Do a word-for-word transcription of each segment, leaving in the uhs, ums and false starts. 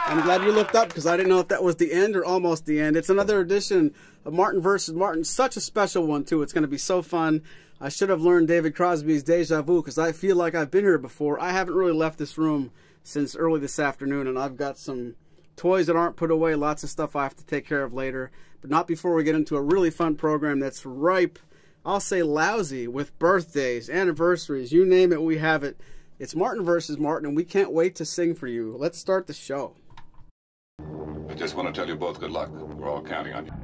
I'm glad you looked up because I didn't know if that was the end or almost the end. It's another edition of Martin versus Martin. Such a special one, too. It's going to be so fun. I should have learned David Crosby's Deja Vu because I feel like I've been here before. I haven't really left this room since early this afternoon, and I've got some toys that aren't put away, lots of stuff I have to take care of later, but not before we get into a really fun program that's ripe, I'll say lousy, with birthdays, anniversaries, you name it, we have it. It's Martin versus Martin, and we can't wait to sing for you. Let's start the show. I just want to tell you both good luck. We're all counting on you.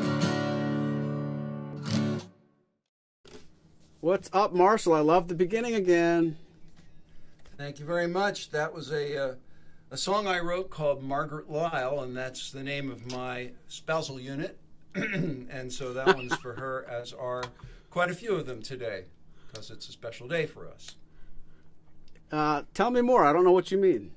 What's up, Marshall? I love the beginning again. Thank you very much. That was a, uh, a song I wrote called Margaret Lyle, and that's the name of my spousal unit. And so that one's for her, as are quite a few of them today, because it's a special day for us. Uh, tell me more. I don't know what you mean.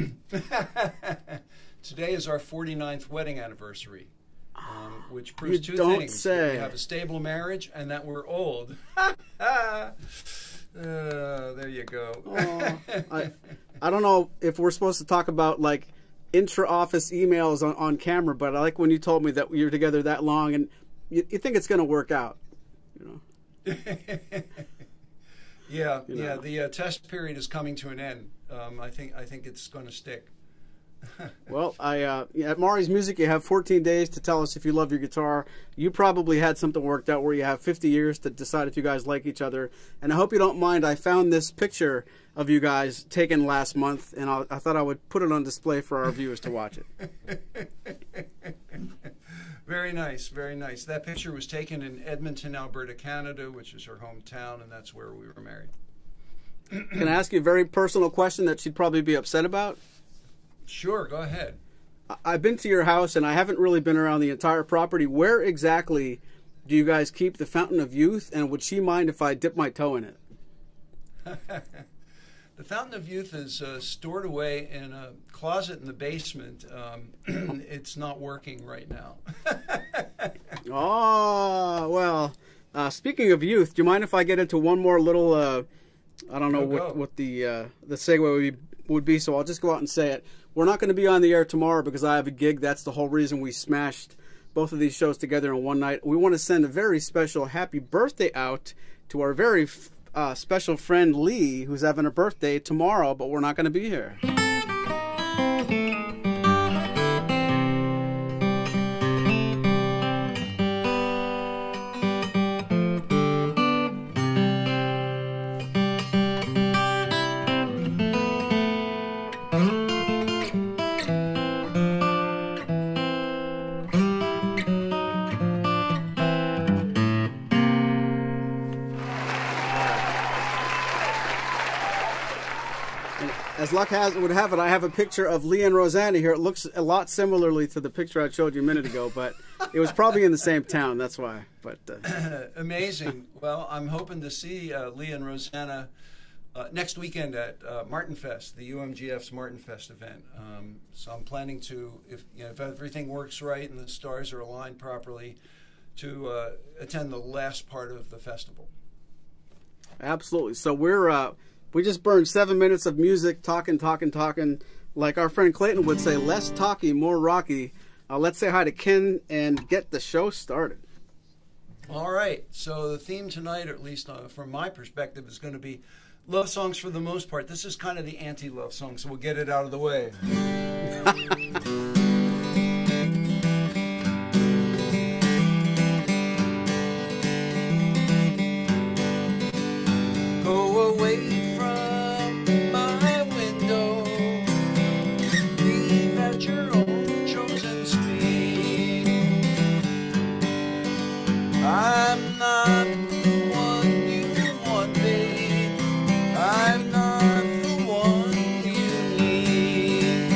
Today is our forty-ninth wedding anniversary, um, which proves you two don't things. Say. That we have a stable marriage and that we're old. uh, there you go. Oh, I, I don't know if we're supposed to talk about, like, intra-office emails on, on camera, but I like when you told me that you're together that long, and you, you think it's going to work out, you know? yeah, you know. yeah. The uh, test period is coming to an end. Um, I think I think it's going to stick. Well, I uh, at Maury's Music, you have fourteen days to tell us if you love your guitar. You probably had something worked out where you have fifty years to decide if you guys like each other. And I hope you don't mind, I found this picture of you guys taken last month, and I, I thought I would put it on display for our viewers to watch it. Very nice, very nice. That picture was taken in Edmonton, Alberta, Canada, which is her hometown, and that's where we were married. Can I ask you a very personal question that she'd probably be upset about? Sure, go ahead. I've been to your house, and I haven't really been around the entire property. Where exactly do you guys keep the Fountain of Youth, and would she mind if I dip my toe in it? The Fountain of Youth is uh, stored away in a closet in the basement. Um, it's not working right now. Oh, well, uh, speaking of youth, do you mind if I get into one more little, uh, I don't know Go, what, go. what the, uh, the segue would be, would be, so I'll just go out and say it. We're not going to be on the air tomorrow because I have a gig. That's the whole reason we smashed both of these shows together in one night. We want to send a very special happy birthday out to our very uh, special friend Lee, who's having a birthday tomorrow, but we're not going to be here. As luck has would have it, I have a picture of Lee and Rosanna here. It looks a lot similarly to the picture I showed you a minute ago, but it was probably in the same town. That's why. But uh. Amazing. Well, I'm hoping to see uh, Lee and Rosanna uh, next weekend at uh, Martin Fest, the U M G F's Martin Fest event. Um, so I'm planning to, if you know, if everything works right and the stars are aligned properly, to uh, attend the last part of the festival. Absolutely. So we're. Uh, We just burned seven minutes of music, talking, talking, talking. Like our friend Clayton would say, less talky, more rocky. Uh, let's say hi to Ken and get the show started. All right. So the theme tonight, or at least uh, from my perspective, is going to be love songs for the most part. This is kind of the anti-love song, so we'll get it out of the way. Go away. I'm not the one you want, babe. I'm not the one you need.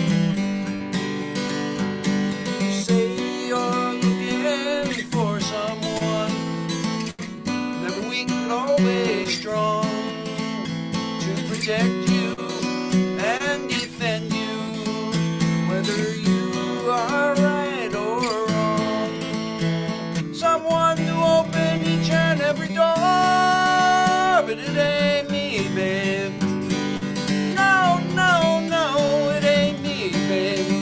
You say you're looking for someone, never weak but always strong, to protect you and defend you, whether you are right or wrong. Someone to open each and every door, but it ain't me, babe. No, no, no, it ain't me, babe.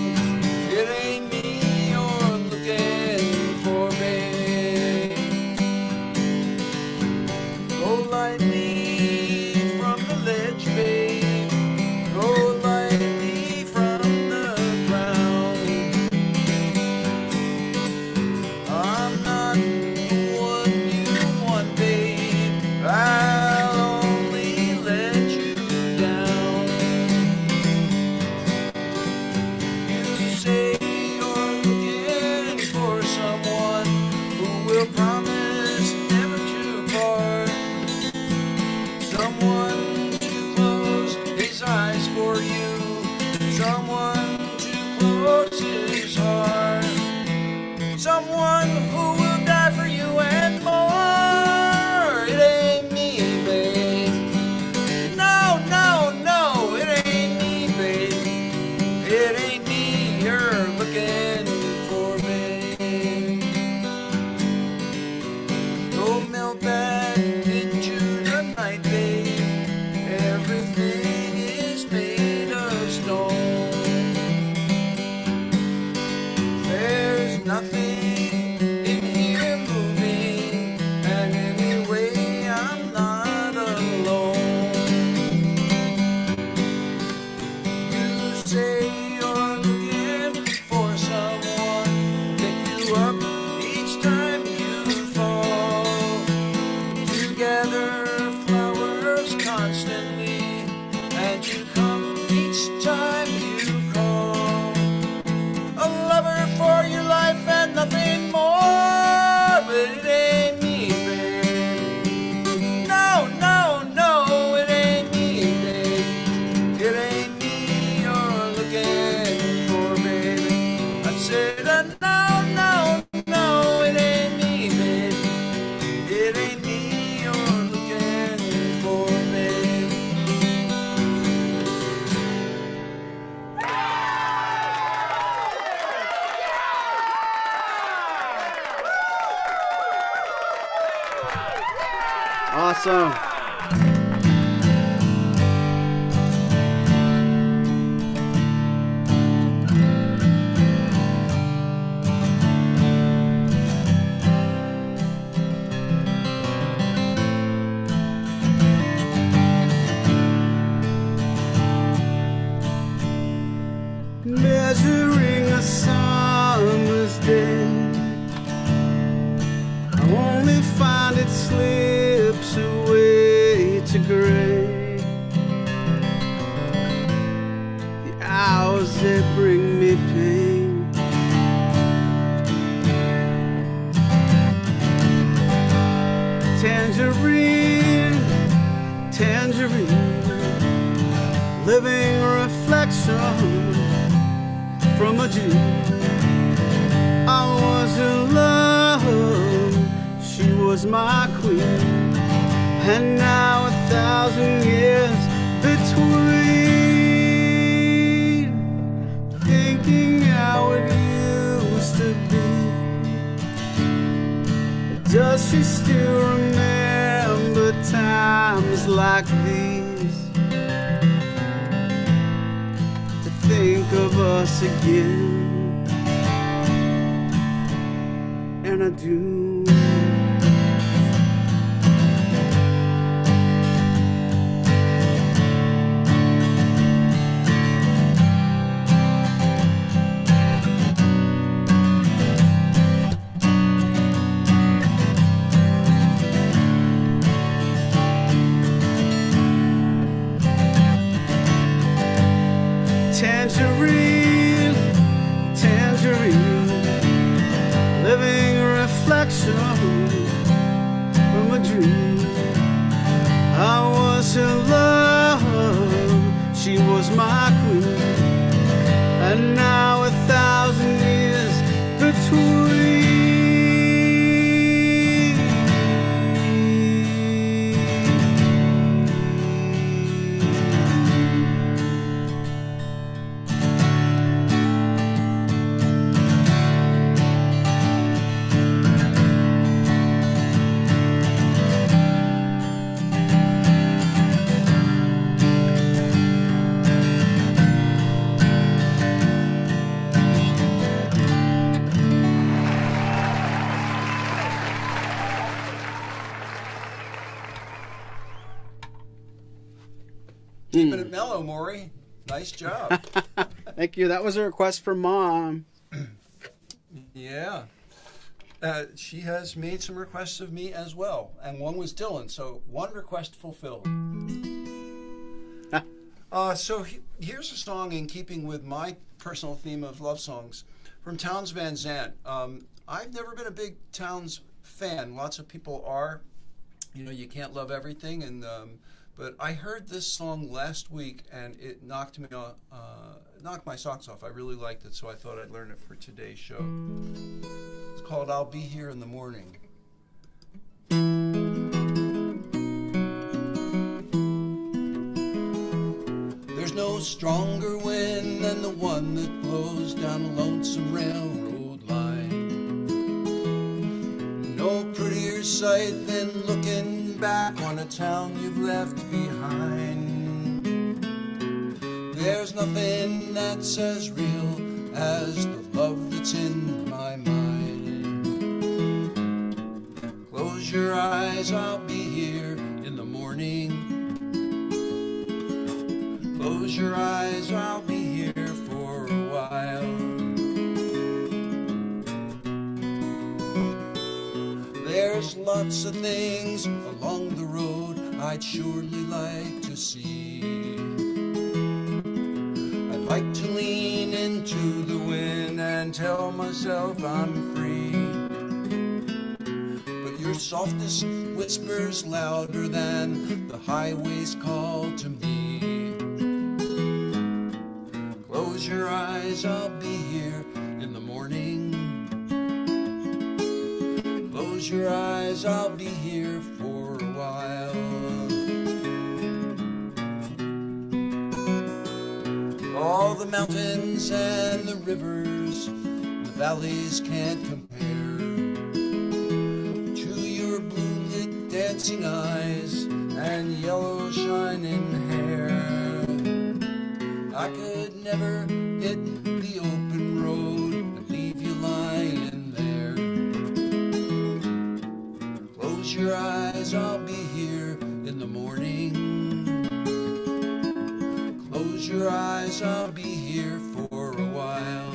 friendly, and you come each time you call. A lover for your life and nothing more, but it ain't me, babe. No, no, no, it ain't me, babe. It ain't me you're looking for, baby. I said, uh, no, no, no, it ain't me, babe. It ain't me you're looking for, babe. Awesome. Measuring a summer's day, I only find it slips away to gray. The hours that bring me pain, tangerine, tangerine, living reflection from a Jew. I was in love, she was my queen, and now a thousand years between, thinking how it used to be. Does she still remember times like these? Think of us again, and I do. Tangerine, tangerine, living reflection from a dream. I was in love, she was my queen, and now a thousand years between. Keeping it mellow, Maury. Nice job. Thank you. That was a request from Mom. Yeah. Uh, she has made some requests of me as well, and one was Dylan, so one request fulfilled. uh, so he, here's a song in keeping with my personal theme of love songs from Townes Van Zandt. Um, I've never been a big Townes fan. Lots of people are. You know, you can't love everything, and um, but I heard this song last week, and it knocked me off, uh, knocked my socks off. I really liked it, so I thought I'd learn it for today's show. It's called "I'll Be Here in the Morning." There's no stronger wind than the one that blows down a lonesome railroad line. No prettier sight than looking back on a town you've left behind. There's nothing that's as real as the love that's in my mind. Close your eyes, I'll be here in the morning. Close your eyes, I'll be here for a while. There's lots of things along the road I'd surely like to see. like to lean into the wind and tell myself I'm free. But your softest whispers louder than the highway's call to me. Close your eyes, I'll be here in the morning. Close your eyes, I'll be here for a while. All the mountains and the rivers, the valleys can't compare to your blue-lit dancing eyes and yellow shining hair. I could never hit the open road and leave you lying there. Close your eyes, I'll be here in the morning. Close your eyes, I'll be here for a while.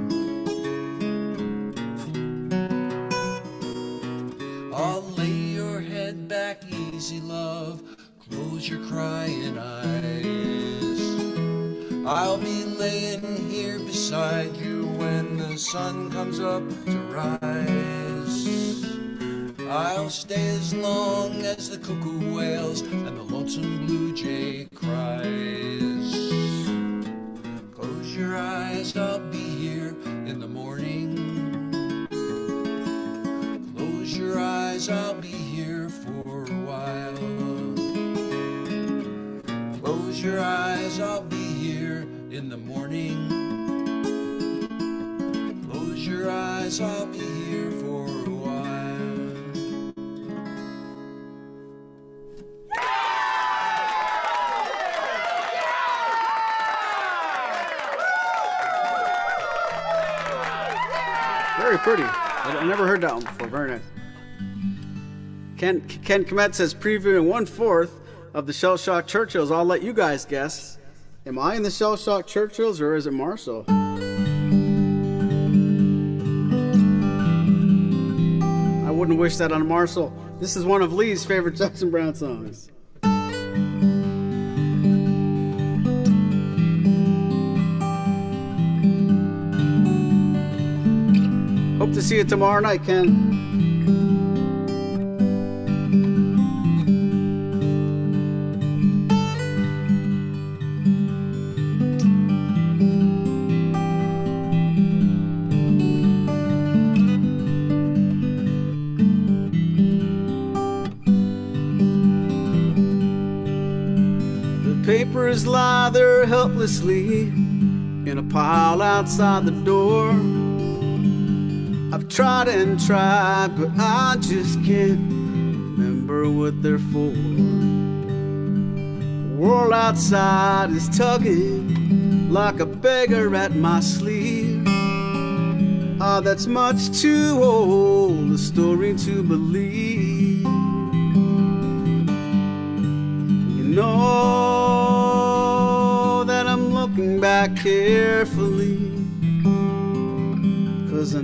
I'll lay your head back easy, love. Close your crying eyes. I'll be laying here beside you when the sun comes up to rise. I'll stay as long as the cuckoo wails and the lonesome blue jay cries. Close your eyes, I'll be here in the morning. Close your eyes, I'll be here for a while. Close your eyes, I'll be here in the morning. Close your eyes, I'll be here for a while. Very pretty. I never heard that one before. Very nice. Ken, Ken Komet says, previewing one-fourth of the Shell Shock Churchills. I'll let you guys guess. Am I in the Shell Shock Churchills or is it Marshall? I wouldn't wish that on Marshall. This is one of Lee's favorite Jackson Browne songs. Hope to see you tomorrow night, Ken. Papers lie there helplessly in a pile outside the door. I've tried and tried, but I just can't remember what they're for. The world outside is tugging like a beggar at my sleeve. Ah, that's much too old a story to believe. You know looking back carefully, 'cause I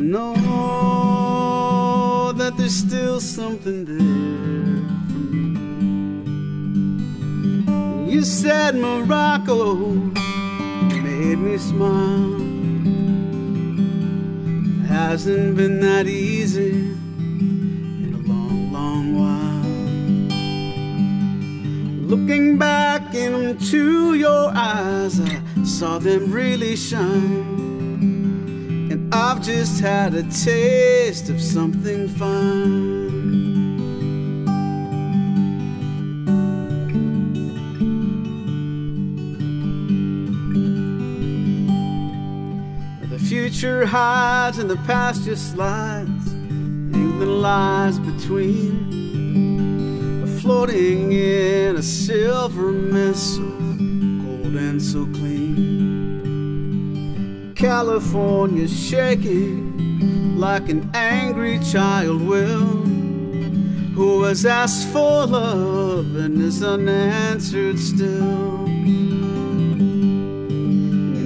know that there's still something there for me. You said Morocco made me smile. It hasn't been that easy in a long, long while. Looking back into your eyes, I saw them really shine, and I've just had a taste of something fine. The future hides and the past just slides, England lies between, floating in a silver mist, so gold and so clean. California's shaking like an angry child will, who has asked for love and is unanswered still. You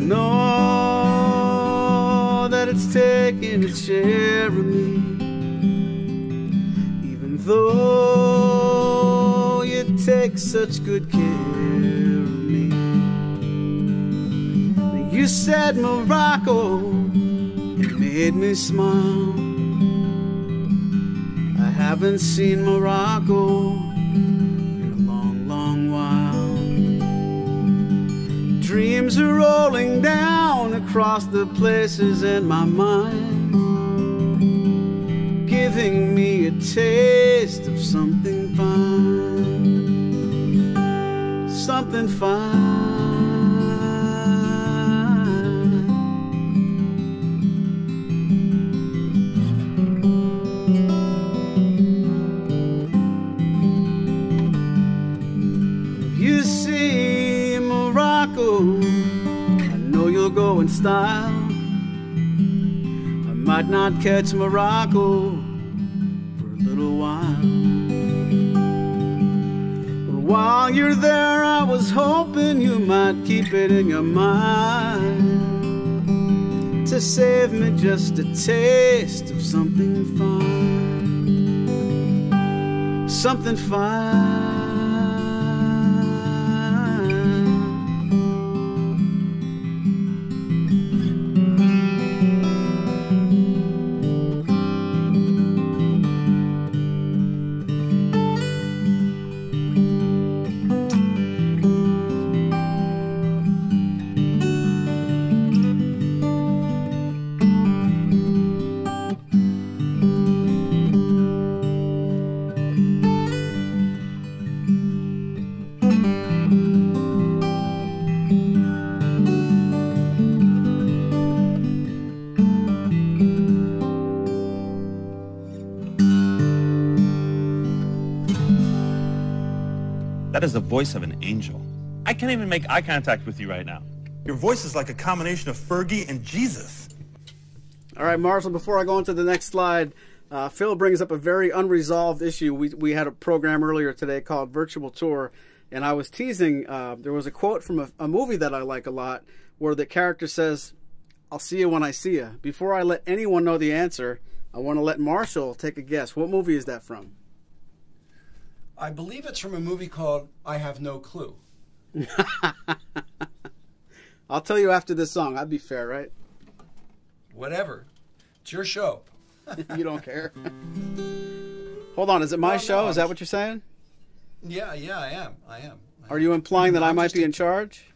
know that it's taking its share of me, even though you take such good care of me. You You said Morocco, it made me smile. I haven't seen Morocco in a long, long while. Dreams are rolling down across the places in my mind, giving me a taste of something fine, something fine. You see Morocco, I know you'll go in style. I might not catch Morocco for a little while, but while you're there I was hoping you might keep it in your mind to save me just a taste of something fine, something fine. That is the voice of an angel. I can't even make eye contact with you right now. Your voice is like a combination of Fergie and Jesus. All right, Marshall, before I go on to the next slide, uh, Phil brings up a very unresolved issue. We, we had a program earlier today called Virtual Tour, and I was teasing. Uh, there was a quote from a, a movie that I like a lot where the character says, "I'll see you when I see you." Before I let anyone know the answer, I want to let Marshall take a guess. What movie is that from? I believe it's from a movie called I Have No Clue. I'll tell you after this song. I'd be fair, right? Whatever. It's your show. You don't care. Hold on. Is it my No, show? no, Is that what you're saying? Yeah, yeah, I am. I am. I Are you implying that I I'm might just be a- in charge?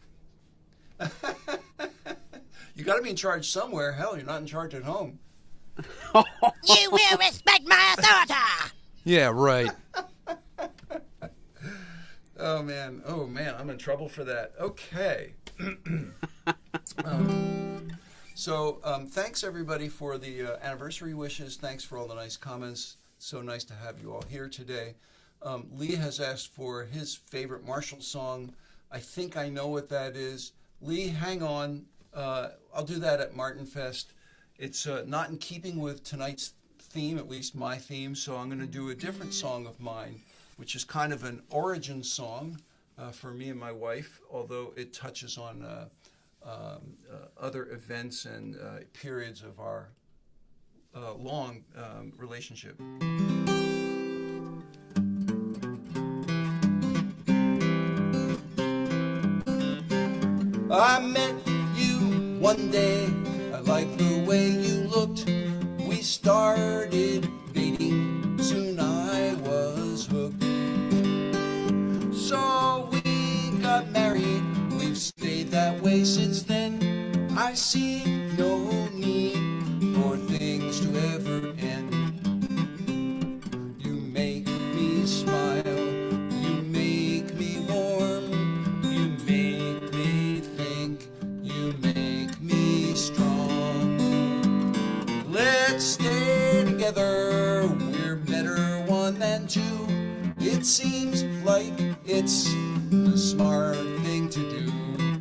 You got to be in charge somewhere. Hell, you're not in charge at home. You will respect my authority. Yeah, right. Oh man, oh man, I'm in trouble for that. Okay. um, so um, thanks everybody for the uh, anniversary wishes. Thanks for all the nice comments. So nice to have you all here today. Um, Lee has asked for his favorite Marshall song. I think I know what that is. Lee, hang on. Uh, I'll do that at Martin Fest. It's uh, not in keeping with tonight's theme, at least my theme, so I'm going to do a different song of mine, which is kind of an origin song uh, for me and my wife, although it touches on uh, um, uh, other events and uh, periods of our uh, long um, relationship. I met you one day, I liked the way you looked. We started dating, soon I was hooked. So we got married, we've stayed that way since then. I see no need for things to ever end. You make me smile, you make me warm, you make me think, you make me strong. Let's stay together, we're better one than two. It seems like it's the smart thing to do.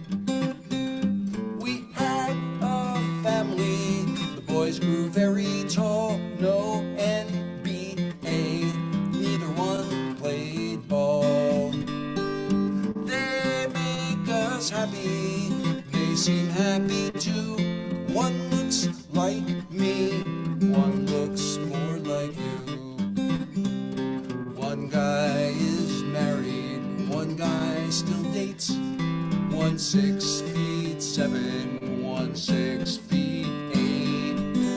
We had a family, the boys grew very tall. No N B A, neither one played ball. They make us happy, they seem happy too. One looks like me, one looks more like you. One guy is married, one guy still dates. One six feet seven, on six feet eight.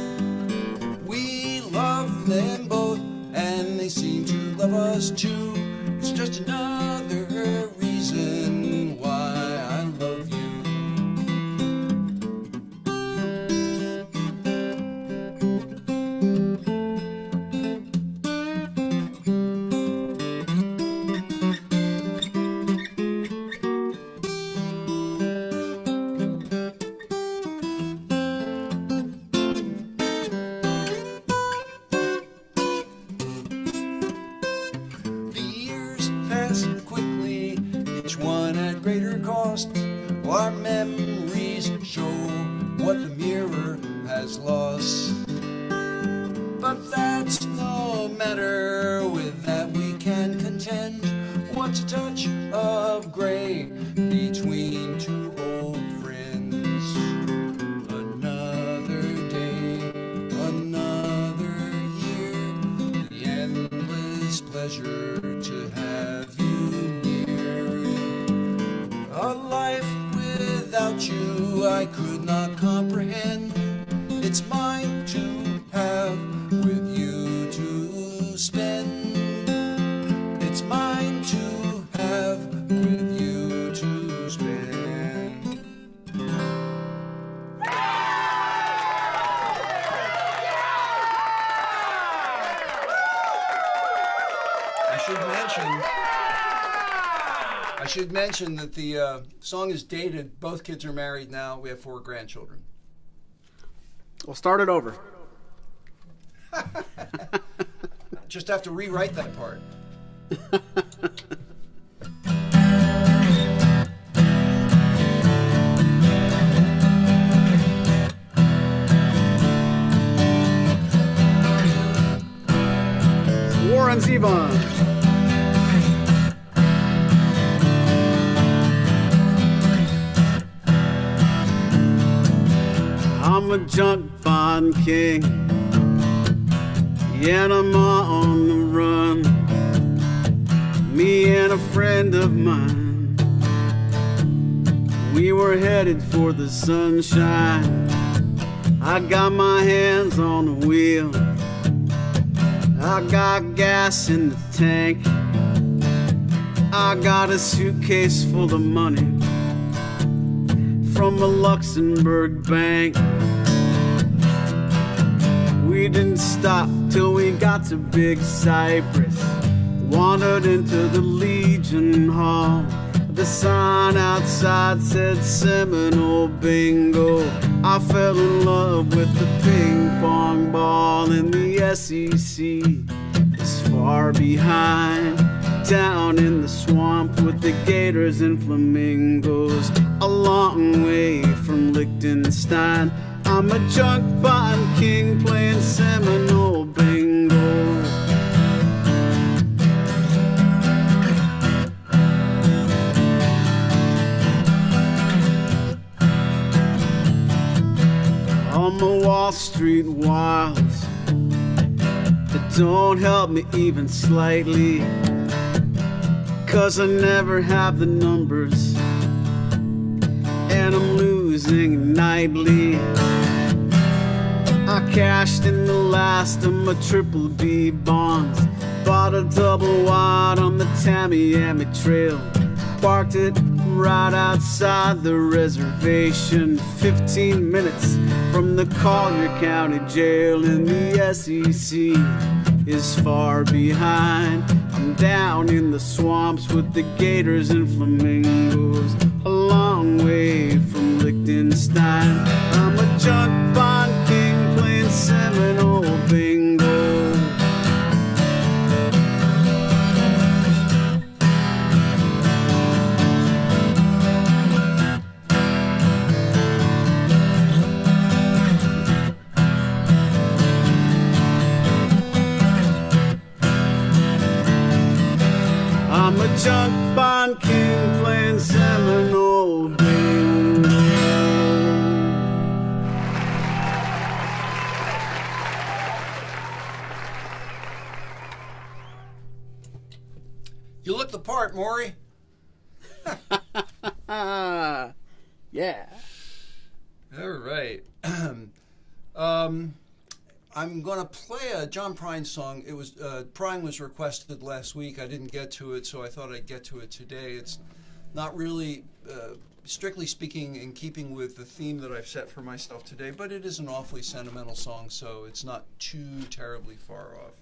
We love them both, and they seem to love us too. It's just another reason why I love you. Quickly, each one at greater cost. Our memories show what the mirror has lost. But that's no matter, with that we can contend. What's a touch of gray between two old friends? Another day, another year, the endless pleasure to have you near. A life without you I could not comprehend. It's mine to have, with you to spend. It's mine to have, with you to spend. I should mention I should mention that the uh, song is dated. Both kids are married now. We have four grandchildren. We'll start it over. Just have to rewrite that part. Warren Zevon. I'm a junk bond king, yeah, and I'm on the run. Me and a friend of mine, we were headed for the sunshine. I got my hands on the wheel, I got gas in the tank, I got a suitcase full of money from a Luxembourg bank. We didn't stop till we got to Big Cypress, wandered into the Legion Hall. The sign outside said Seminole Bingo. I fell in love with the ping pong ball, and the S E C is far behind, down in the swamp with the gators and flamingos, a long way from Liechtenstein. I'm a junk bond king playing Seminole Bingo. On the Wall Street wilds that don't help me even slightly, 'cause I never have the numbers and I'm losing nightly. I cashed in the last of my triple B bonds, bought a double wide on the Tamiami Trail, parked it right outside the reservation, fifteen minutes from the Collier County Jail, and the S E C is far behind. I'm down in the swamps with the gators and flamingos, a long way from Liechtenstein. I'm a junk bond king playing Seminole Bingo. I'm a junk bond king playing Seminole Bingo. You look the part, Maury. Yeah. All I'm going to play a John Prine song. It was uh, Prine was requested last week. I didn't get to it, so I thought I'd get to it today. It's not really, uh, strictly speaking, in keeping with the theme that I've set for myself today, but it is an awfully sentimental song, so it's not too terribly far off.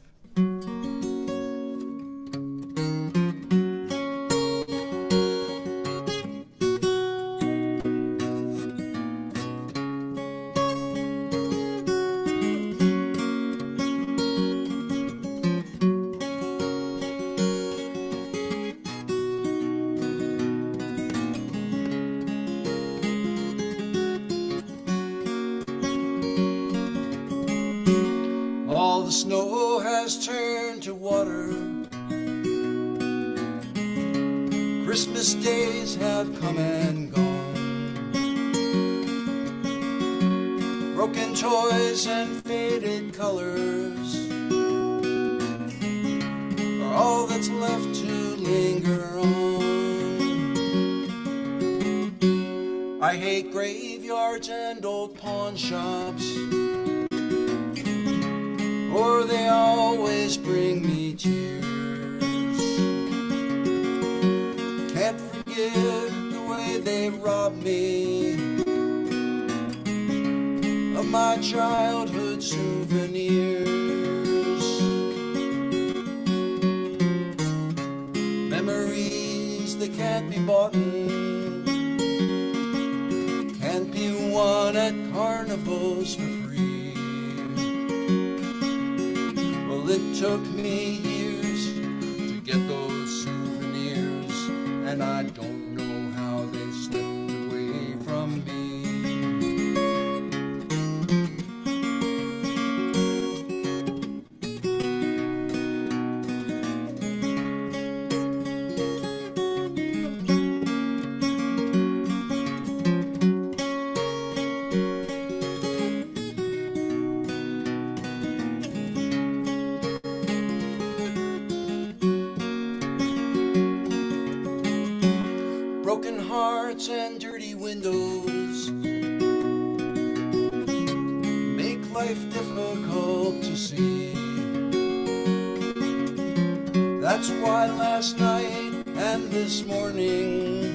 All the snow has turned to water. Christmas days have come and gone. Broken toys and faded colors are all that's left to linger on. I hate graveyards and old pawn shops, or they always bring me tears. Can't forget the way they robbed me of my childhood souvenirs. Memories that can't be bought, can't be won at carnivals for free. It took me years to get those souvenirs, and I don't know how they slipped away from me. Broken hearts and dirty windows make life difficult to see. That's why last night and this morning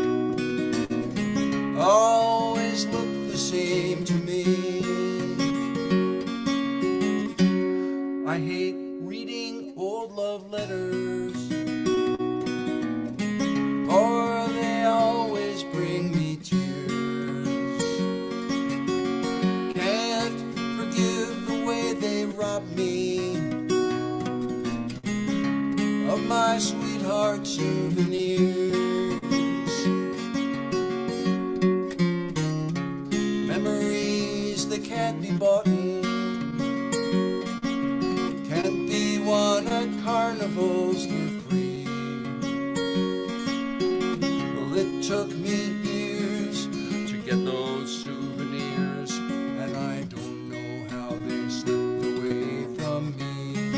always look the same to me. I hate reading old love letters, or they always bring me tears. Can't forgive the way they robbed me of my sweetheart souvenirs. Memories that can't be bought, can't be won at carnivals for free. It took me years to get those souvenirs, and I don't know how they slipped away from me.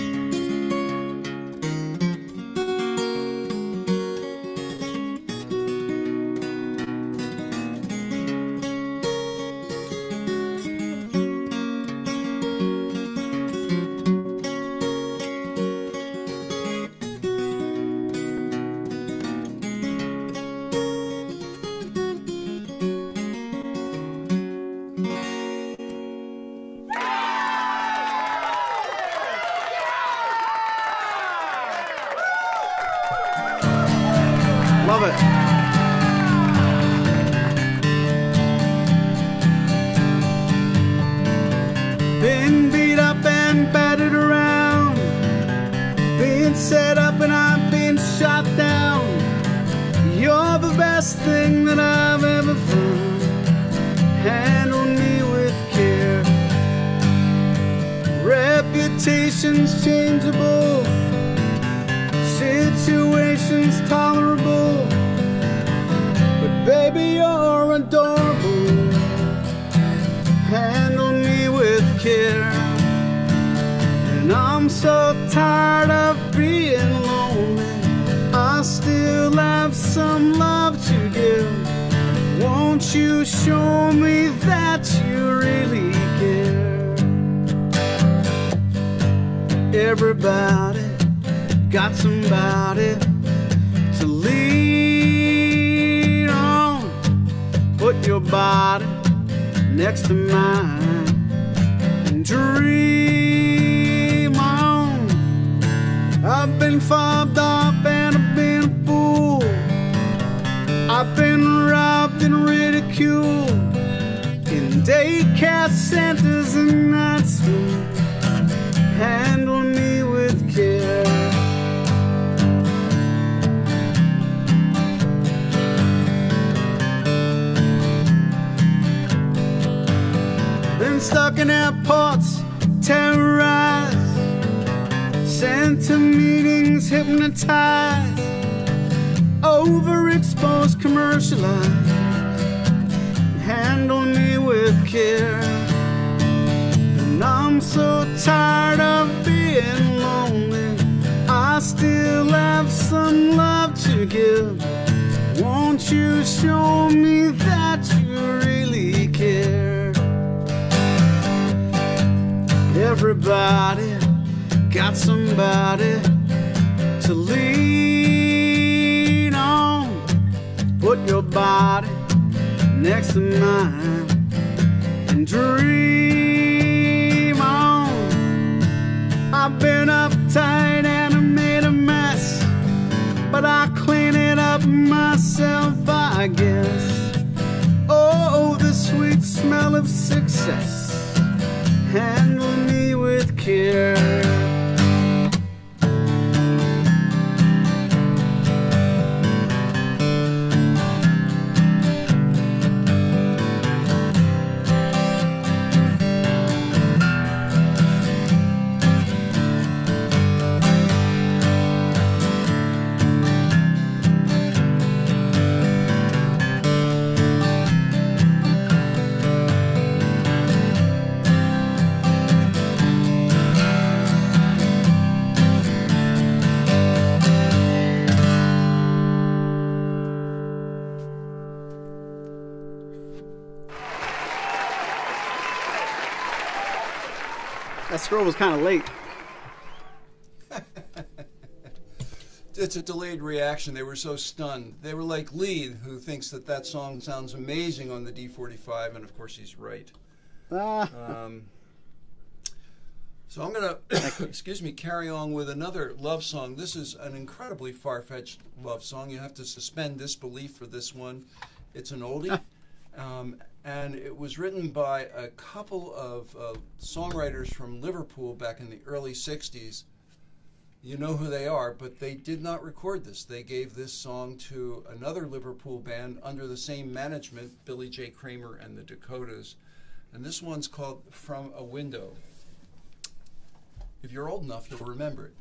Love it. Been beat up and battered around, been set up and I've been shot down. You're the best thing that I've ever found. Handle me with care. Reputation's changeable, situation's tolerable, but baby you're adorable. Handle me with care. And I'm so tired of being lonely, I still have some love to give. Won't you show me that you really care? Everybody got somebody to lean on. Put your body next to mine and dream on. I've been fobbed off and I've been a fool. I've been robbed and ridiculed in daycare centers and night schools. Handle me with care. Been stuck in airports, terrorized, sent to meetings, hypnotized, overexposed, commercialized. Handle me with care. And I'm so tired of being lonely. I still have some love to give. Won't you show me that you really care? Everybody got somebody to lean on. Put your body next to mine and dream on. I've been uptight and I made a mess, but I clean it up myself, I guess. Oh, the sweet smell of success. Handle me with care. That scroll was kind of late. It's a delayed reaction. They were so stunned. They were like Lee, who thinks that that song sounds amazing on the D forty-five, and of course he's right. Ah. Um, so I'm going to, excuse me, carry on with another love song. This is an incredibly far-fetched love song. You have to suspend disbelief for this one. It's an oldie. Um, and it was written by a couple of uh, songwriters from Liverpool back in the early sixties. You know who they are, but they did not record this. They gave this song to another Liverpool band under the same management, Billy J. Kramer and the Dakotas. And this one's called From a Window. If you're old enough, you'll remember it.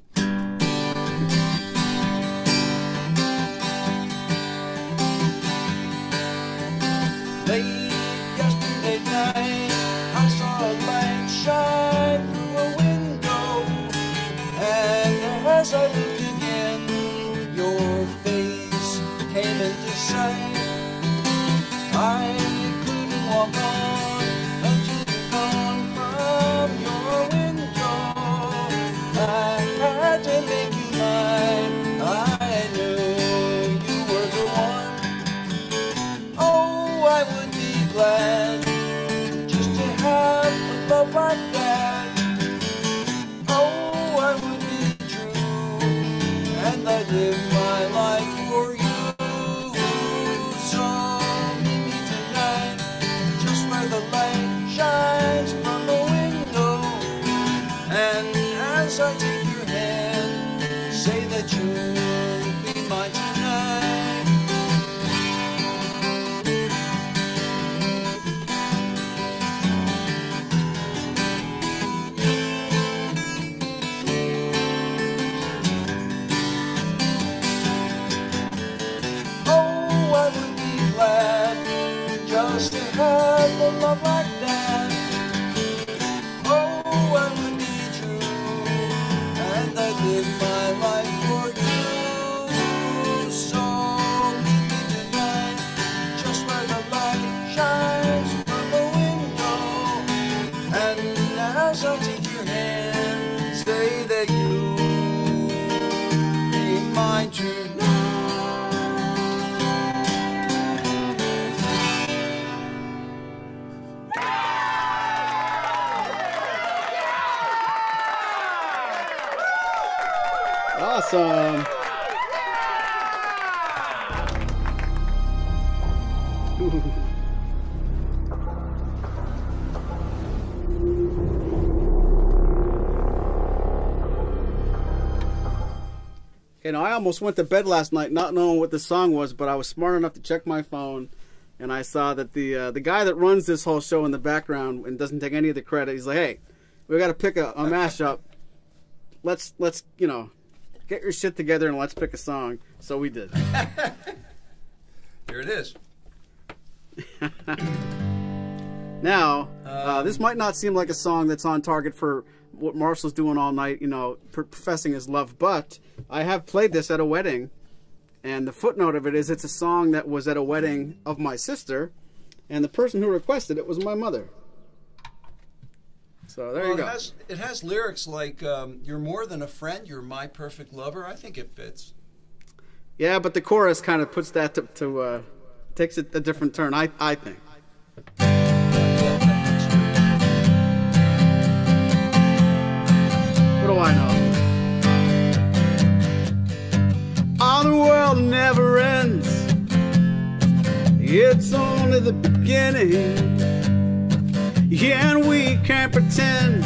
Late yesterday night, I saw a light shine through a window, and as I looked again, your face came into sight. I couldn't walk on until you come from your window. I had to make you mine. I knew you were the one. Oh, I would be glad just to have a love like that. Oh, I would be true, and I'd live my life for you. So meet me tonight, just where the light shines from the window. And as I take your hand, say that you'll be mine tonight. Just to have a love like that. Oh, I would be true, and I'd live my life for you. So meet me tonight, just where the light shines from the window. And as I take your hand, say awesome. You know, I almost went to bed last night not knowing what the song was, but I was smart enough to check my phone, and I saw that the uh, the guy that runs this whole show in the background and doesn't take any of the credit, he's like, "Hey, we got to pick a, a mashup. Let's let's you know, get your shit together and let's pick a song." So we did. Here it is. Now, uh, this might not seem like a song that's on target for what Marshall's doing all night, you know, professing his love, but I have played this at a wedding, and the footnote of it is it's a song that was at a wedding of my sister, and the person who requested it was my mother. So there well, you go. It has, it has lyrics like, um, "You're more than a friend, you're my perfect lover." I think it fits. Yeah, but the chorus kind of puts that to, to uh, takes it a different turn, I, I think. What do I know? Oh, the world never ends. It's only the beginning. Yeah, and we can't pretend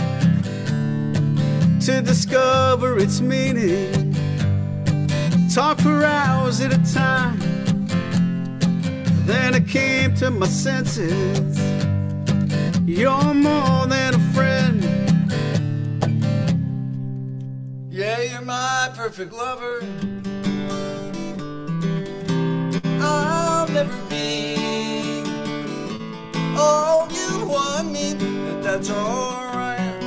to discover its meaning. Talk for hours at a time. Then I came to my senses. You're more than a friend. Yeah, you're my perfect lover. I'll never be all you want me, but that's alright.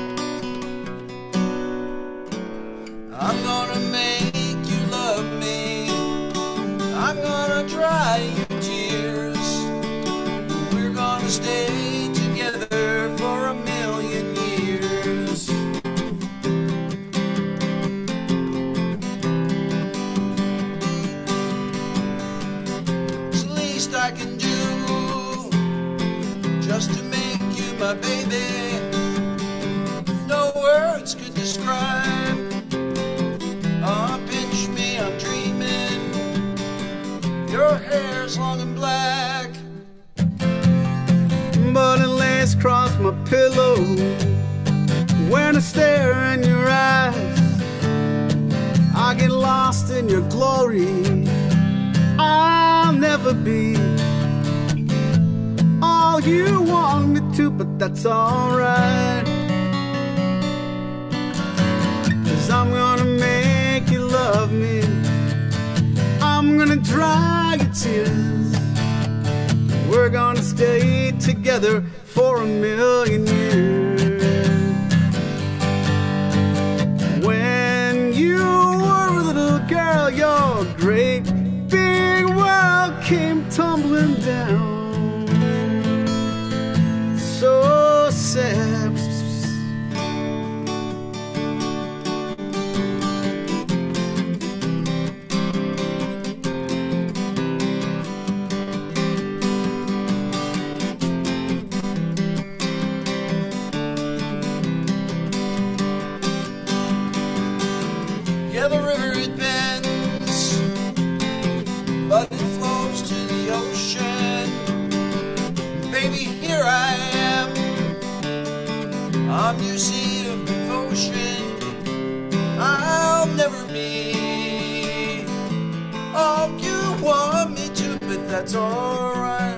I'm gonna make you love me. I'm gonna dry your tears. We're gonna stay together for a million years. It's the least I can do just to make you my baby. No words could describe. Oh, pinch me, I'm dreaming. Your hair's long and black, but it lays across my pillow. When I stare in your eyes, I get lost in your glory. I'll never be all you want me to, but that's alright. 'Cause I'm gonna make you love me. I'm gonna dry your tears. We're gonna stay together for a million years. When you were a little girl, your great big world came tumbling down. So sad. yeah, the river it bends, but it flows to the ocean. Baby, here I am, I'm your sea of devotion. I'll never be all you want me to, but that's alright.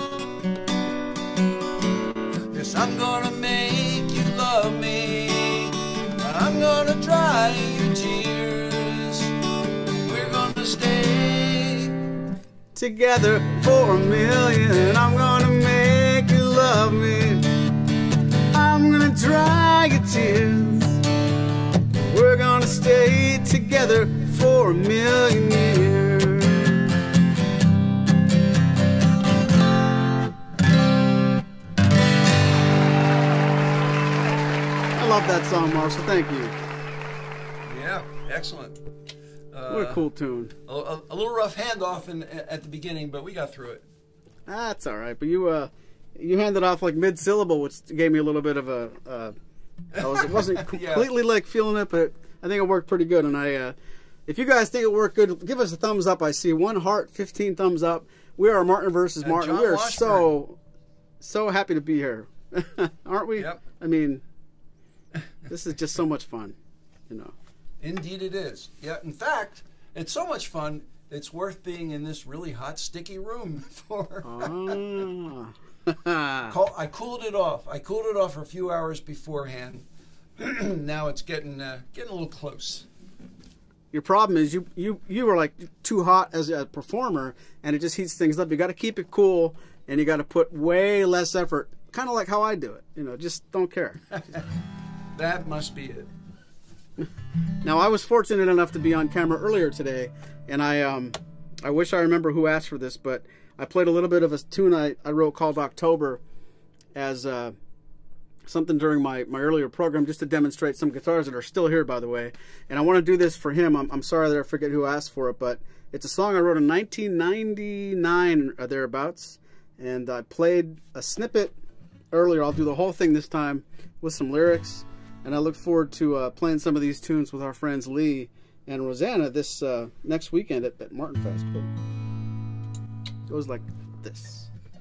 'Cause I'm gonna make you love me. I'm gonna dry your tears. We're gonna stay together for a million. I'm gonna make you love me. I'm gonna dry your tears. We're gonna stay together for a million years. I love that song, Marshall. Thank you. Yeah, excellent. Uh, What a cool tune. A, a, a little rough handoff in, at the beginning, but we got through it. That's all right. But you, uh, you handed off like mid-syllable, which gave me a little bit of a. Uh, I was, it wasn't completely Yeah. like feeling it, but I think it worked pretty good. And I, uh, If you guys think it worked good, give us a thumbs up. I see one heart, fifteen thumbs up. We are Martin versus And Martin. John We are Washburn. so, so happy to be here. Aren't we? Yep. I mean, this is just so much fun, you know. Indeed it is. Yeah, in fact, it's so much fun, it's worth being in this really hot, sticky room for. Ah. Col- I cooled it off. I cooled it off for a few hours beforehand. Now it's getting uh, getting a little close. Your problem is you, you, you were like too hot as a performer, and it just heats things up. You got to keep it cool, and you got to put way less effort, kind of like how I do it. You know, just don't care. That must be it. Now, I was fortunate enough to be on camera earlier today, and I um, I wish I remember who asked for this, but I played a little bit of a tune I, I wrote called October as uh, something during my, my earlier program, just to demonstrate some guitars that are still here, by the way. And I want to do this for him. I'm, I'm sorry that I forget who asked for it, but it's a song I wrote in nineteen ninety-nine or thereabouts, and I played a snippet earlier. I'll do the whole thing this time with some lyrics, and I look forward to uh, playing some of these tunes with our friends Lee and Rosanna this uh, next weekend at, at Martin Fest. But it goes like this.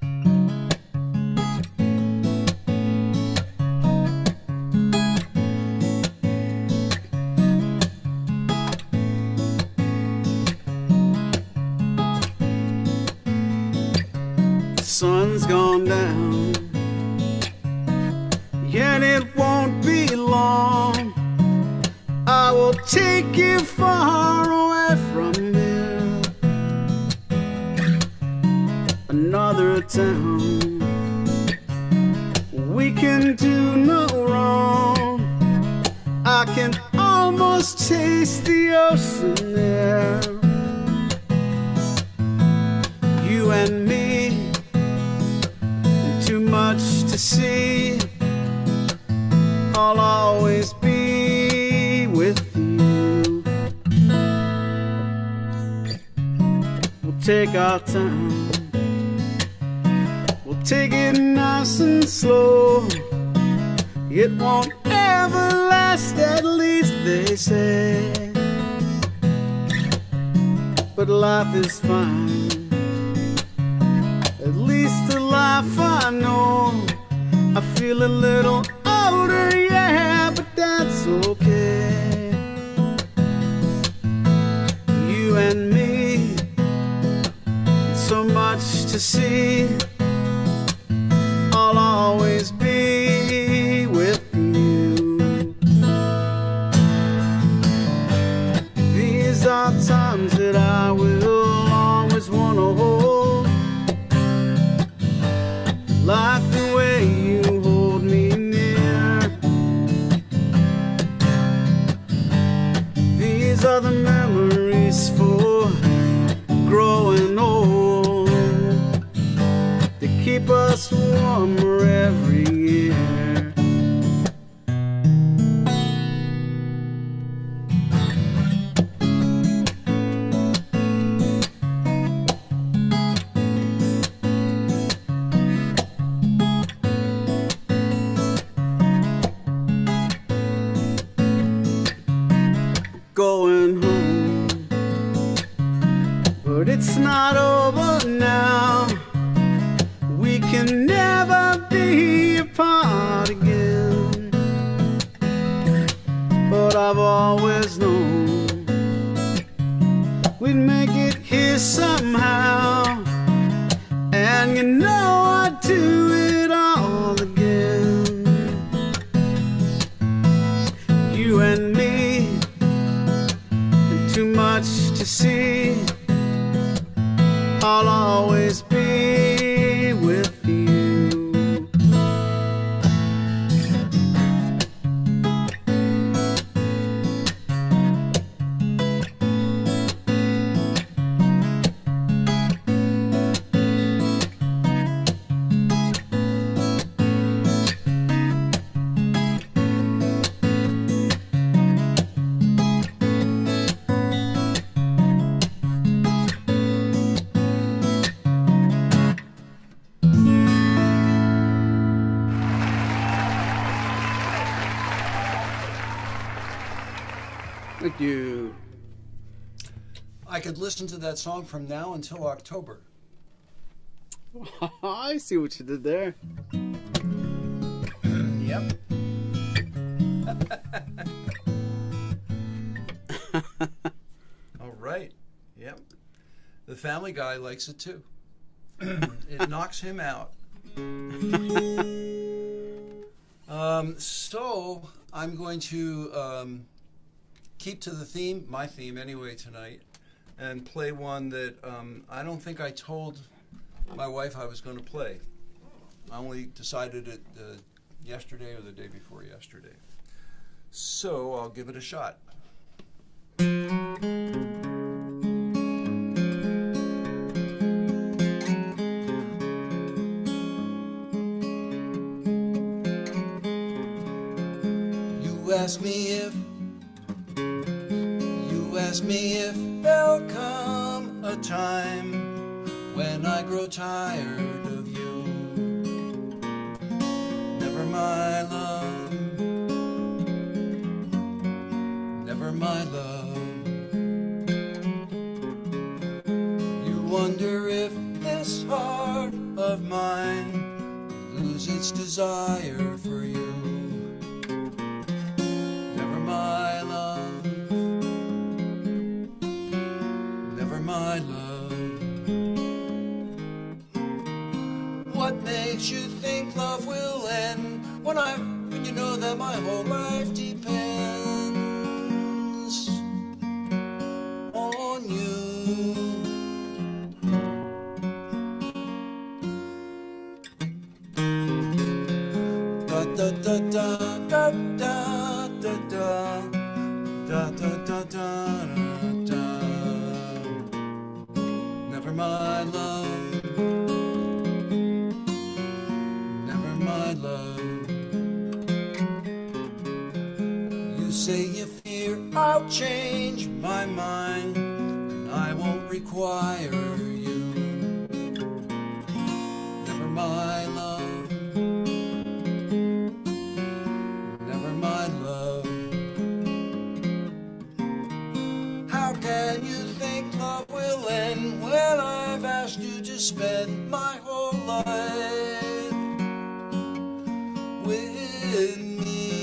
The sun's gone down, yet it won't be long. I will take you far away from here, another town. We can do no wrong. I can almost taste the ocean there. You and me, too much to see. I'll always be with you. We'll take our time, we'll take it nice and slow. It won't ever last, at least they say. But life is fine, at least the life I know. I feel a little older, yeah, but that's okay. You and me, so much to see. I'll always be with you. These are times that I will always want to hold, like the way you hold me near. These are the memories for growing old, they keep us warmer every year. Going home, but it's not over now. We can never be apart again. But I've always known we'd make it here somehow. And you know I'd do it all again. You and me, too much to see. I'll always be with you. Thank you. I could listen to that song from now until October. I see what you did there. Yep. All right. Yep. The Family Guy likes it too. It knocks him out. um, so I'm going to um, keep to the theme, my theme anyway tonight, and play one that um, I don't think I told my wife I was going to play. I only decided it uh, yesterday or the day before yesterday. So I'll give it a shot. You ask me if, you ask me if there'll come a time when I grow tired of you. Never my love, never my love. You wonder if this heart of mine will lose its desire for you. Never my love, never my love. What makes you think love will end when I, when you know that my whole life depends on you? Da da da da da da da da da da da da da. Never my love. My love. You say you fear I'll change my mind and I won't require you. Never my love, never my love. How can you think love will end when I've asked you to spend my whole life with me?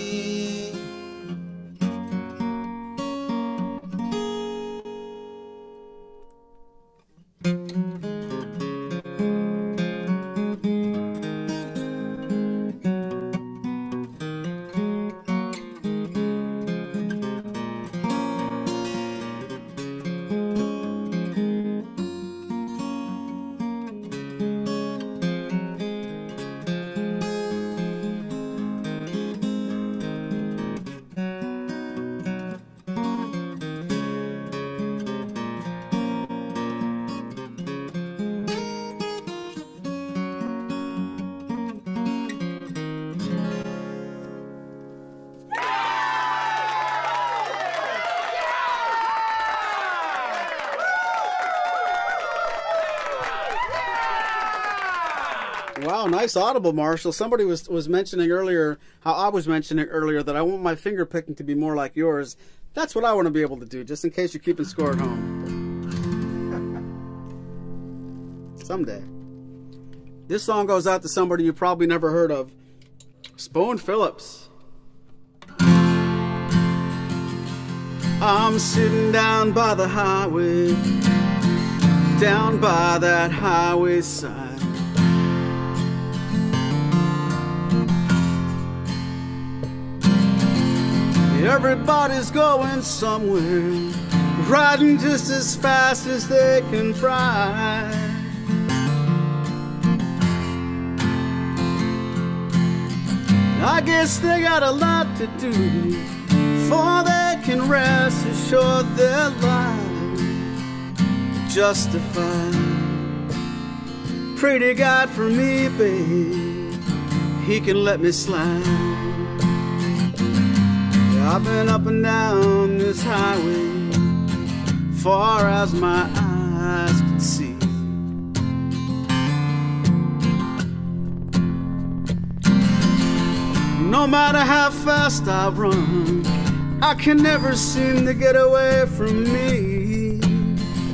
Wow, nice audible, Marshall. Somebody was, was mentioning earlier, how I was mentioning earlier, that I want my finger picking to be more like yours. That's what I want to be able to do, just in case you're keeping score at home. Someday. This song goes out to somebody you probably never heard of. Spoon Phillips. I'm sitting down by the highway, down by that highway side. Everybody's going somewhere, riding just as fast as they can ride. I guess they got a lot to do before they can rest assured their lives justified. Pray to God for me, babe, He can let me slide. I've been up and down this highway far as my eyes can see. No matter how fast I run, I can never seem to get away from me.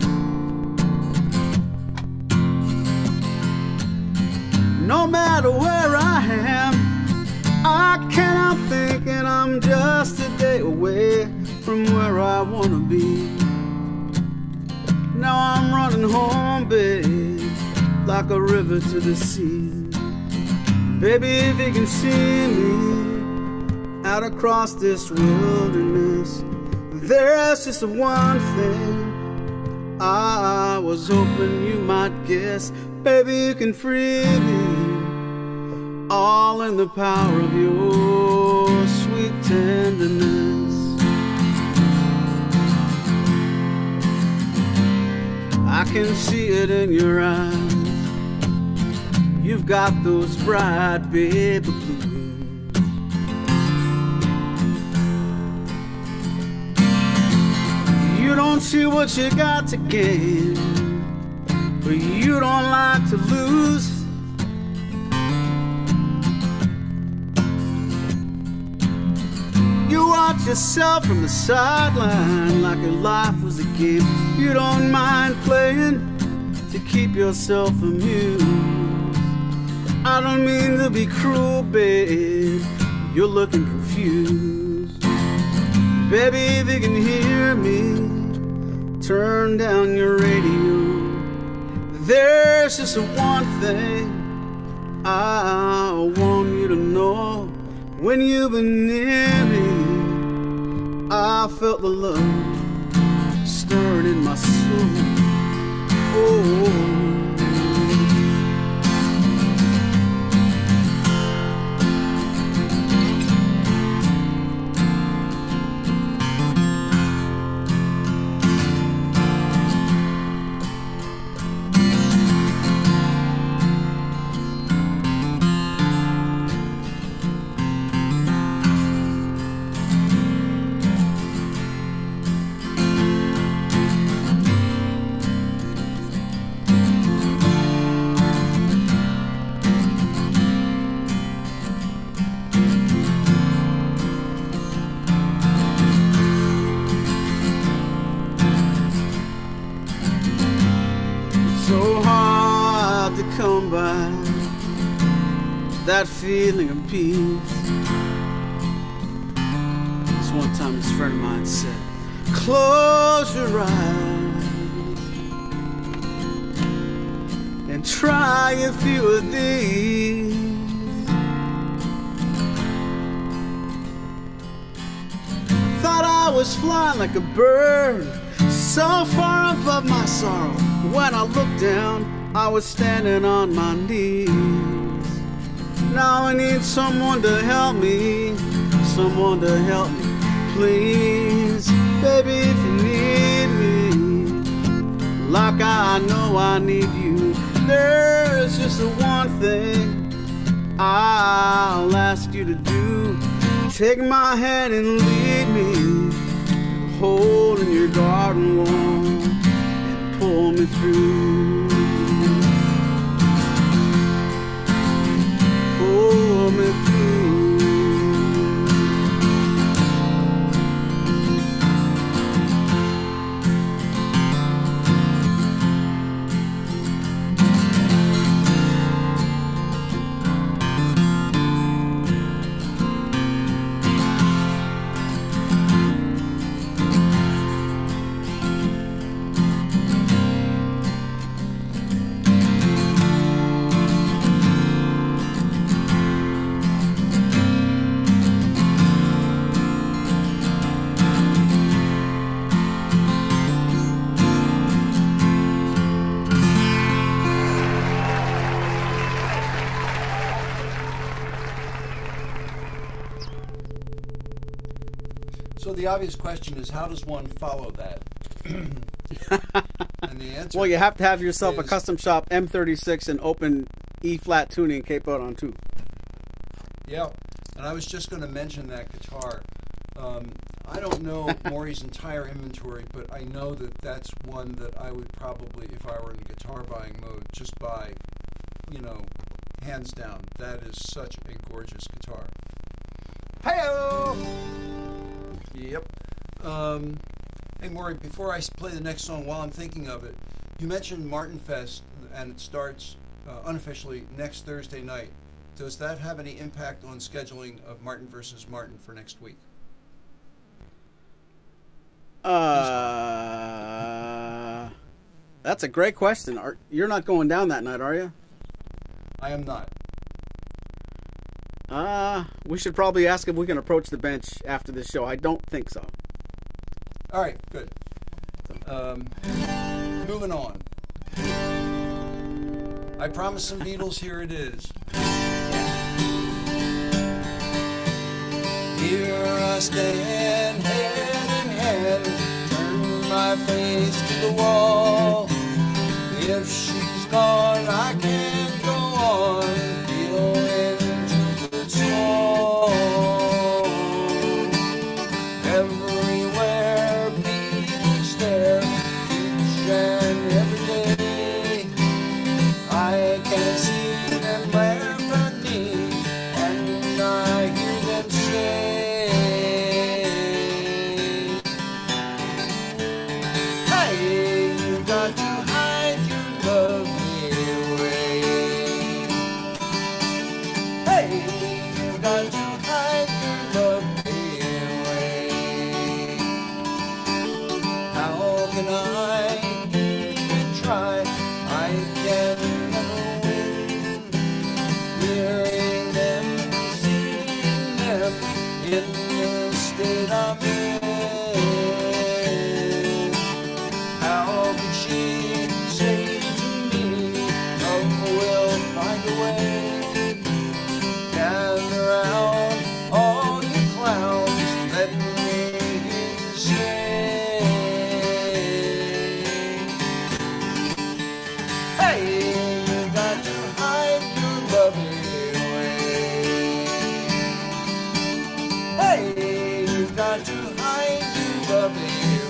no matter where I am, I can't help thinking I'm just a day away from where I wanna be. Now I'm running home, babe, like a river to the sea. Baby, if you can see me out across this wilderness, there's just one thing I was hoping you might guess. Baby, you can free me, all in the power of your sweet tenderness. I can see it in your eyes. You've got those bright baby blues. You don't see what you got to gain, but you don't like to lose. You watch yourself from the sideline like your life was a game. You don't mind playing to keep yourself amused. I don't mean to be cruel, babe, you're looking confused. Baby, if you can hear me, turn down your radio. There's just one thing I want you to know. When you've been near me, I felt the love stirring in my soul. Oh, so hard to come by that feeling of peace. This one time this friend of mine said, close your eyes and try a few of these. Thought I was flying like a bird, so far above my sorrow. When I looked down, I was standing on my knees. Now I need someone to help me, someone to help me, please. Baby, if you need me, like I know I need you, there's just the one thing I'll ask you to do. Take my hand and lead me, holding your garden wall, pull me through, pull me through. So the obvious question is, how does one follow that? And the answer, well, you have to have yourself is, a custom shop M thirty-six and open E-flat tuning Cape Out on two. Yeah, and I was just going to mention that guitar. Um, I don't know Maury's entire inventory, but I know that that's one that I would probably, if I were in guitar buying mode, just buy, you know, hands down. That is such a gorgeous guitar. Hey-o! Yep. Um, hey, Maury, before I play the next song, while I'm thinking of it, you mentioned Martin Fest, and it starts uh, unofficially next Thursday night. Does that have any impact on scheduling of Martin versus Martin for next week? Uh, that's a great question. Are, you're not going down that night, are you? I am not. Uh, we should probably ask if we can approach the bench after this show. I don't think so. All right, good. Um, moving on. I promised some Beatles, here it is. Here I stand, hand in hand, turn my face to the wall. If she's gone, I can't go on, feeling too good song. Everywhere people stare, each and every day. I can see them laugh at me, and I hear them say, hey, you got to hide your lovely way. Hey, you got to hide your lovely way. How can I even try? I can never win. Hearing them, seeing them in the state I'm in. How could she say to me, love will find a way? Gather round, all you clowns, let me hear you say, hey, you got to hide your lovely way. Hey, you got to hide your lovely way.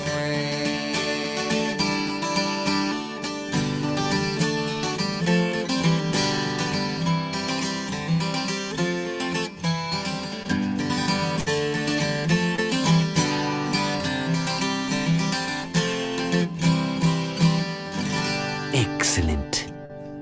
Excellent.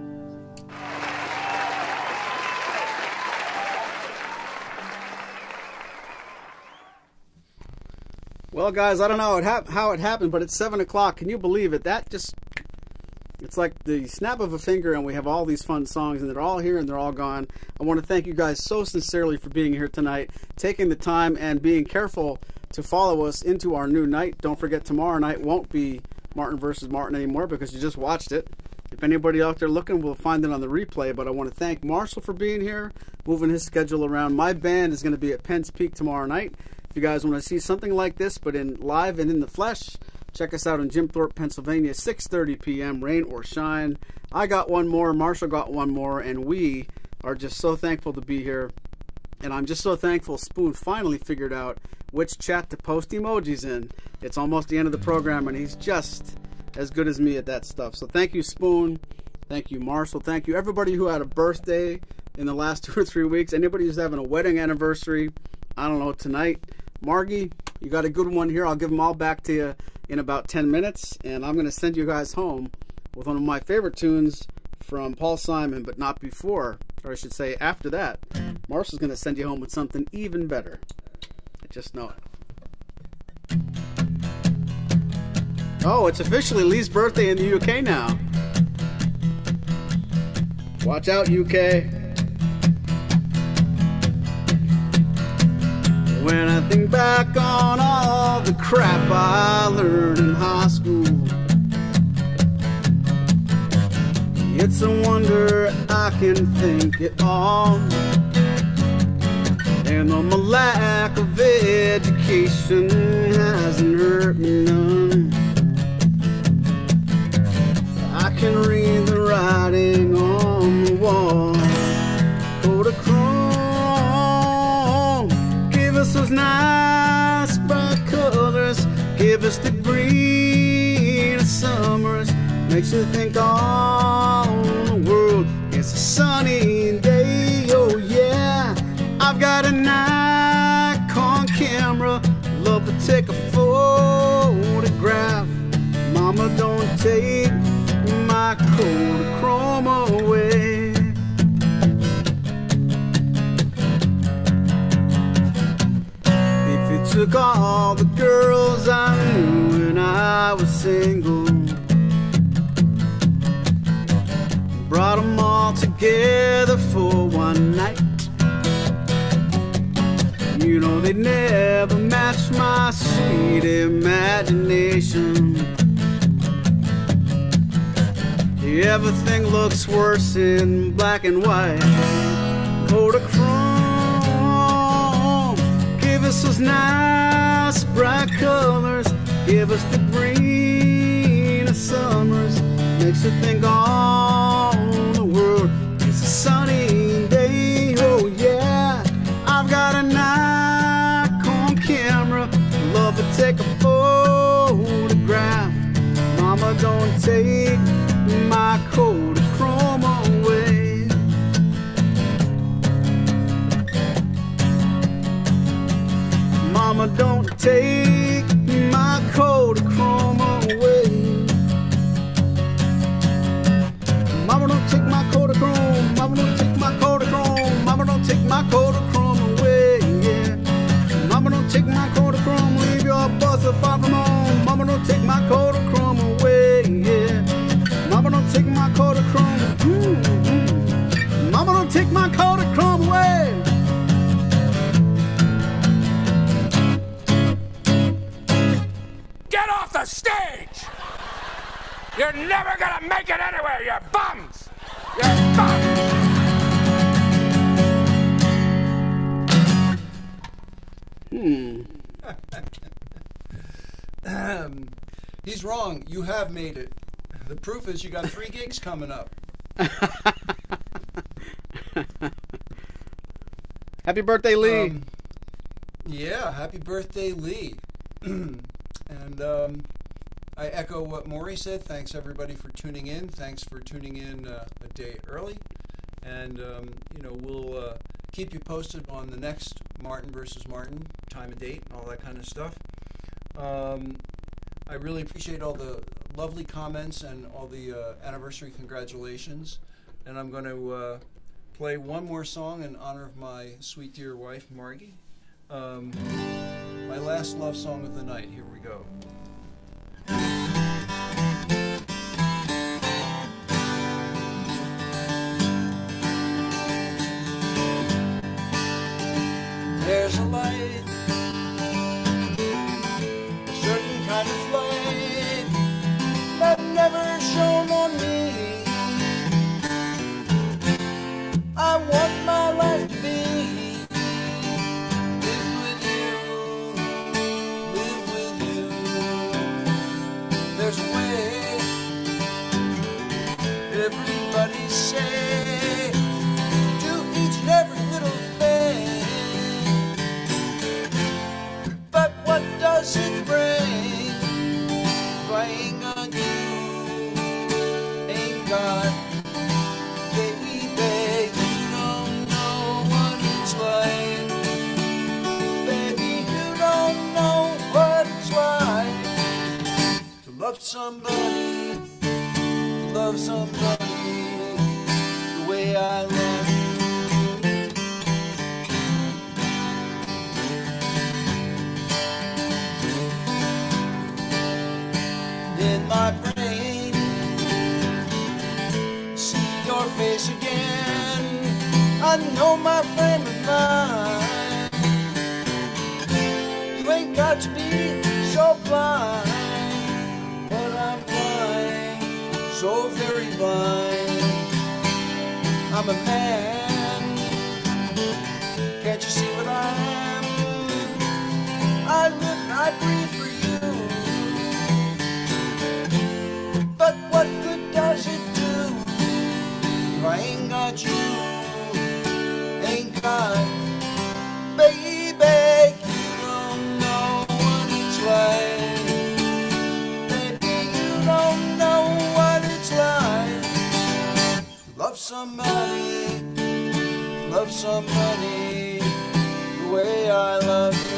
Well, guys, I don't know how it, hap how it happened, but it's seven o'clock. Can you believe it? That just, it's like the snap of a finger, and we have all these fun songs, and they're all here and they're all gone. I want to thank you guys so sincerely for being here tonight, taking the time and being careful to follow us into our new night. Don't forget, tomorrow night won't be Martin versus Martin anymore because you just watched it. If anybody out there looking, we'll find it on the replay. But I want to thank Marshall for being here, moving his schedule around. My band is going to be at Penn's Peak tomorrow night. If you guys want to see something like this, but in live and in the flesh, check us out in Jim Thorpe, Pennsylvania, six thirty p m, rain or shine. I got one more, Marshall got one more, and we are just so thankful to be here. And I'm just so thankful Spoon finally figured out which chat to post emojis in. It's almost the end of the program, and he's just as good as me at that stuff. So thank you, Spoon. Thank you, Marshall. Thank you, everybody who had a birthday in the last two or three weeks. Anybody who's having a wedding anniversary, I don't know, tonight. Margie, you got a good one here. I'll give them all back to you in about ten minutes. And I'm going to send you guys home with one of my favorite tunes from Paul Simon, but not before, or I should say after that. Marshall's going to send you home with something even better. I just know it. Oh, it's officially Lee's birthday in the U K now. Watch out, U K. When I think back on all the crap I learned in high school, it's a wonder I can think it all. And though my lack of education hasn't hurt me none, I can read the writing on the wall. Kodachrome, give us those nice bright colors, give us the green of summers, makes you think all the world is a sunny day. Oh yeah, I've got a Nikon camera, love to take a photograph. Mama, don't take my Kodachrome away. took all the girls I knew when I was single, brought them all together for one night. You know they never match my sweet imagination. Everything looks worse in black and white. Kodachrome, give us those nice bright colors. Give us the green of summers. Makes you think all the world is a sunny day. Oh yeah, I've got a Nikon camera. Love to take a photograph. Mama, don't take my Kodachrome away. Mama, don't take my Kodachrome away. Mama, don't take my Kodachrome. Mama, don't take my Kodachrome. Mama, don't take my Kodachrome away. Yeah. Mama, don't take my Kodachrome. Leave your buzzer far from home. Mama, don't take my Kodachrome away. Yeah. Mama, don't take my Kodachrome. Mm-hmm. Mama, don't take my Kodachrome away. Get off the stage! You're never gonna make it anywhere, you bums! You bums! Hmm. um, he's wrong. You have made it. The proof is you got three gigs coming up. Happy birthday, Lee. Um, yeah, happy birthday, Lee. And um, I echo what Maury said. Thanks, everybody, for tuning in. Thanks for tuning in uh, a day early. And, um, you know, we'll uh, keep you posted on the next Martin versus Martin, time and date, and all that kind of stuff. Um, I really appreciate all the lovely comments and all the uh, anniversary congratulations. And I'm going to uh, play one more song in honor of my sweet dear wife, Margie. Um, my last love song of the night. Here we go. There's a light, a certain kind of light that never shone on me. I want my life to be live with you, live with you. There's a way everybody say do each and every little thing. But what does it bring? If I ain't got you, ain't got, baby, you don't know what it's like. Baby, you don't know what it's like to love somebody, to love somebody the way I love you. In my brain, see your face again. I know my frame of mind. You ain't got to be so blind, but I'm blind, so very blind. I'm a man, can't you see what I am? I live and I breathe for you. But what good does it do if I ain't got you, ain't got, baby, you don't know what it's like. Baby, you don't know what it's like to love somebody, to love somebody the way I love you.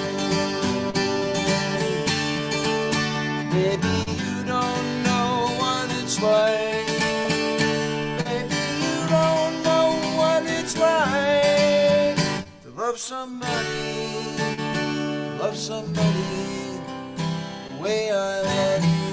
Baby, you don't know what it's like. Baby, you don't know what it's like to love somebody, to love somebody the way I love you.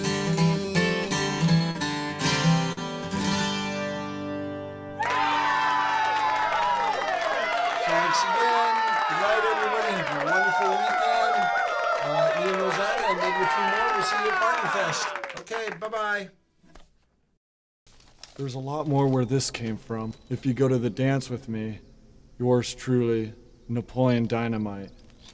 Thanks again. Good night, everybody. Have a wonderful weekend. Uh, me and Rosanna, and maybe a few more. We'll see you at Martin Fest. Okay, bye-bye. There's a lot more where this came from. If you go to the dance with me, yours truly, Napoleon Dynamite.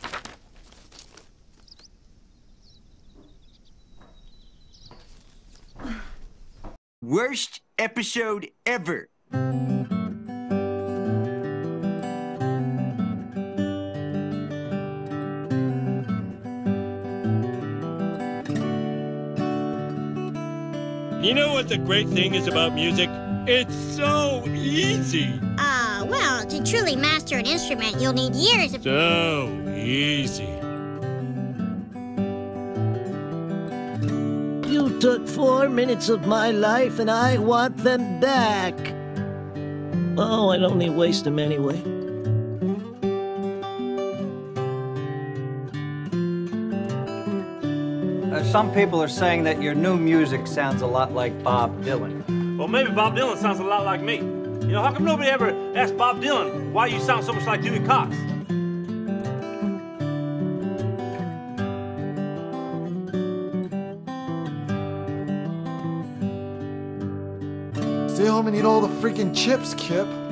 Worst episode ever. You know what the great thing is about music? It's so easy. Uh, well, to truly master an instrument, you'll need years of... So easy. You took four minutes of my life and I want them back. Oh, I'd only waste them anyway. Uh, some people are saying that your new music sounds a lot like Bob Dylan. Well, maybe Bob Dylan sounds a lot like me. You know, how come nobody ever asked Bob Dylan why you sound so much like Dewey Cox? Stay home and eat all the freaking chips, Kip.